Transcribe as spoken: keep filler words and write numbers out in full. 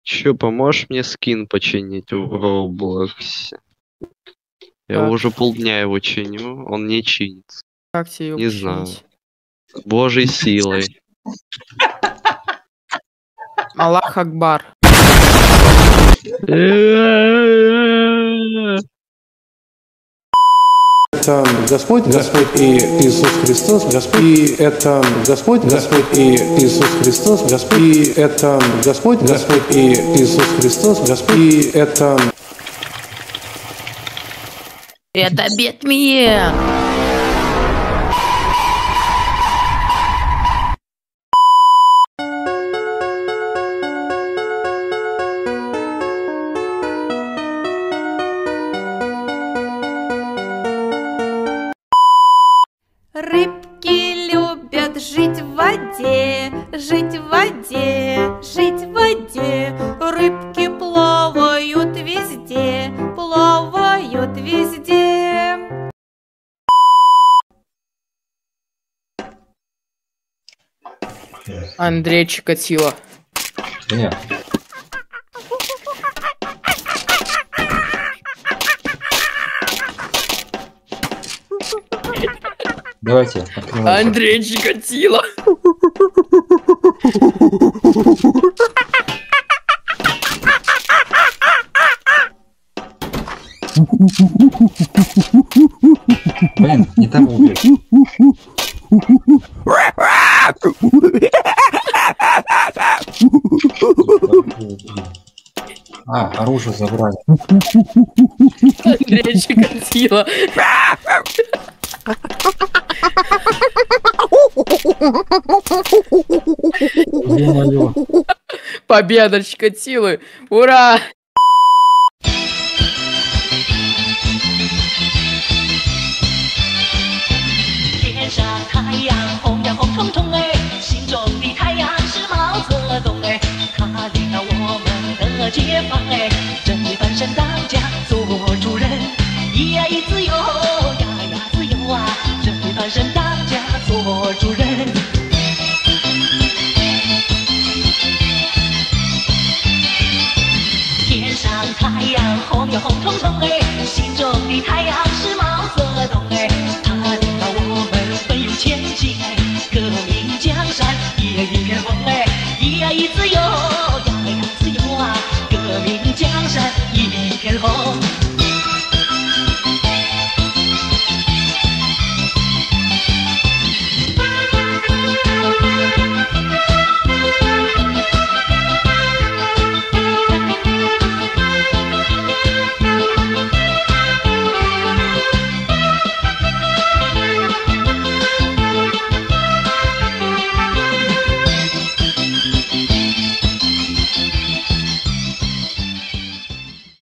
Чё, поможешь мне скин починить в Роблоксе? Я Так. уже полдня его чиню, он не чинится. Как тебе его Не починить? знаю. Божьей силой. Аллах Акбар. Это Господь, Господь и Иисус Христос, Господь, и это Господь, Господь и Иисус Христос, Господь, и это Господь, Господь и Иисус Христос, Господь, и это... Это Бэтмен! Рыбки любят жить в воде, жить в воде, жить в воде. Рыбки плавают везде, плавают везде. Андрей Чикатило. Нет. Давайте, открывайте. Андрей Чикатило. Блин, не того убил. А, оружие забрали. Андрей Чикатило. Ё-моё. Победа Чикатилы. Ура! 天上太阳红呀红彤彤哎，心中的太阳是毛泽东哎，他领导我们的解放哎，正义翻身当家做主人，咿呀咿自由呀呀自由啊，正义翻身当家做主人。天上太阳红呀红彤彤哎，心中的太阳是毛泽东哎。